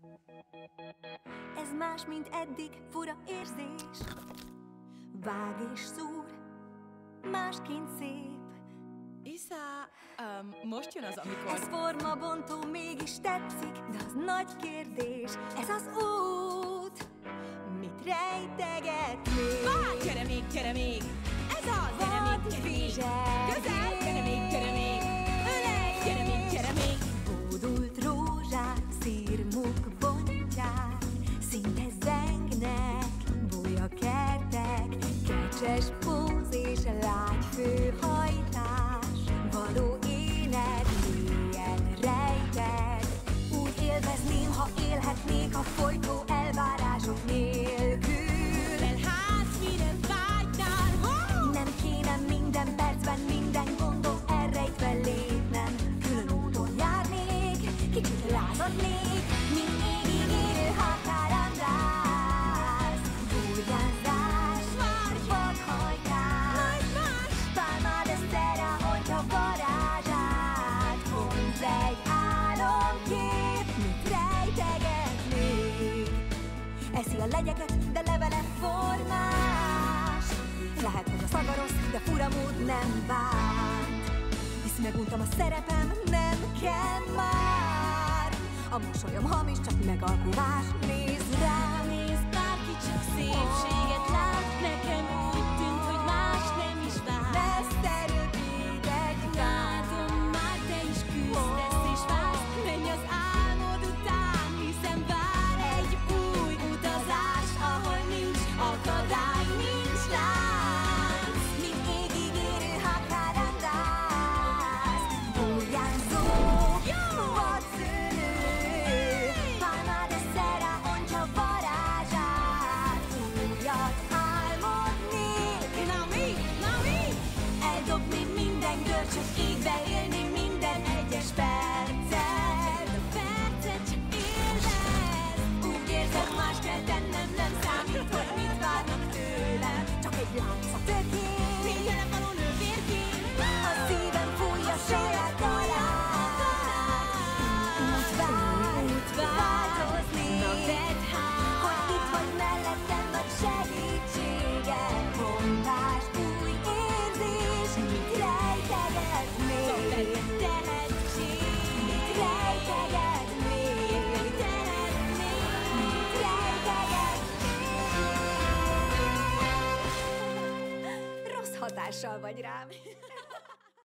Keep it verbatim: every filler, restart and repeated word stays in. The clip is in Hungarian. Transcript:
Ez más, mint eddig, fura érzés. Vág és szúr, másként szép. Isza, um, most jön az, amikor... Ez formabontó, mégis tetszik, de az nagy kérdés. Ez az út, mit rejteget még? Várj, gyere még, gyere még! Ez az, gyere még, gyere még! Közel, gyere még, gyere még! Ölej, gyere még, gyere még! Bódult rózsák, szirmuk bontják, szinte zengnek, bolyakertek, kecses póz és lágy főhajtás, való élet mélyen rejtett. Úgy élvezném, ha élhetnék a folytó elvárások nélkül. Elhátsz, mire vágynál, oh! Nem kéne minden percben minden gondom elrejtve lépnem. Külön úton járnék, kicsit lázadnék, mint égig érő határán rász. Burjánzás, vadhajtás, Palma de Serra ontja varázsát. Pont egy álomkép, mit rejteget még? Eszi a legyeket, de levele formás. Lehet, hogy a szaga rossz, de fura mód nem bánt. Hisz meguntam a szerepem, nem kell már. A mosolyom hamis, csak megalkuvás. Nézd rám, Nézd, bárki csak szépséget lát, nekem úgy tűnt, hogy más nem is vár. messze rövid egy Látom már, te is küzdesz és vársz, menj az álmod után, hiszen vár egy új utazás, ahol nincs akadály, nincs lánc. mint égig érő határán rász. Burjánzó, vadszőlő, Palma de Serra ontja varázsát. Újat álmodni, Na mi? Na mi? eldobni minden görcsöt, égbe élni minden egyes percet. A percet csak élved. Úgy érzem, más kell tennem, nem számít, hogy mit várnak tőlem. Csak egy lánc a tökén, Tényleg való nővérként. a szívem fújja saját dalát. Úgy vár, változni, Na vedd hát. hogy itt vagy mellettem, nagy segítséged. Bombás új érzés, mit rejteget még? Belőle tehetség. Mit rejteget még? Mit tehetnél? Mit rejteget még? Rossz hatással vagy rám.